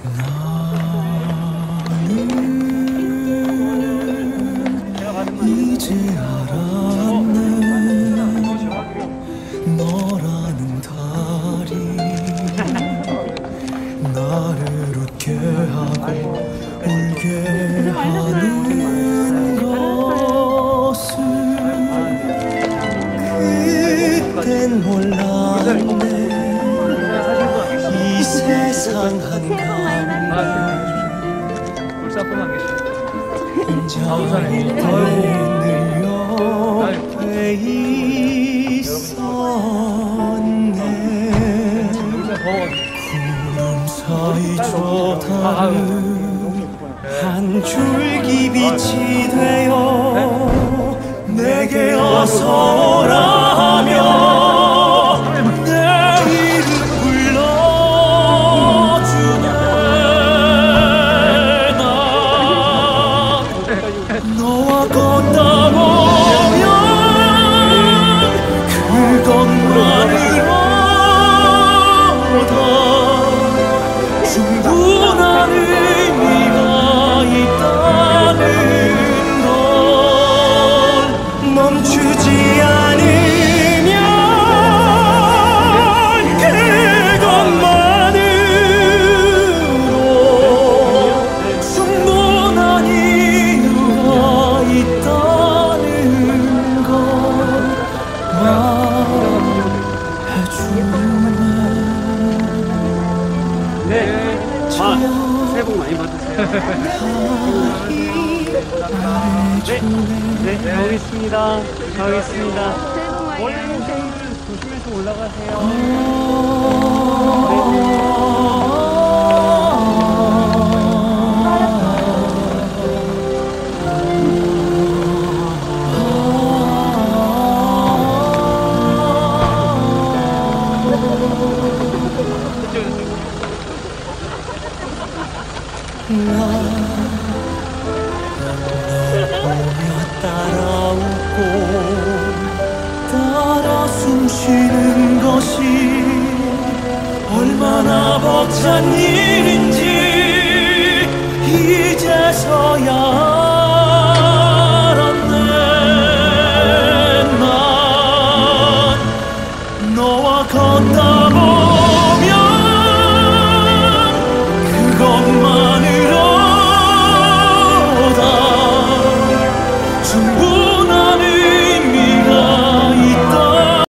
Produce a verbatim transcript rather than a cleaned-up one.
이제 알았네. 너라는 달이 나를 웃게 하고 울게 하는 것을 그땐 몰랐네. 이 세상 한가운데 혼자일 때 늘 옆에 있었네. 구름 사이 좁다른 한 줄기 빛이 되어 내게 어서 오라며 내 이름 불러주네. 난 너와 걷다 보면 그것만으로도 충분한 의미가 있다는 걸. 멈추지 않으면 그것만으로 충분한 이유가 있다는 걸 말해주네. 네, 아, 새해 복 많이 받으세요. 네, 네, 가겠습니다. 가겠습니다. 원래는 조심해서 올라가세요. 보며 따라 웃고 따라 숨쉬는 것이 얼마나 벅찬 일인지 이제서야 알았네. 난 너와 걷다 보면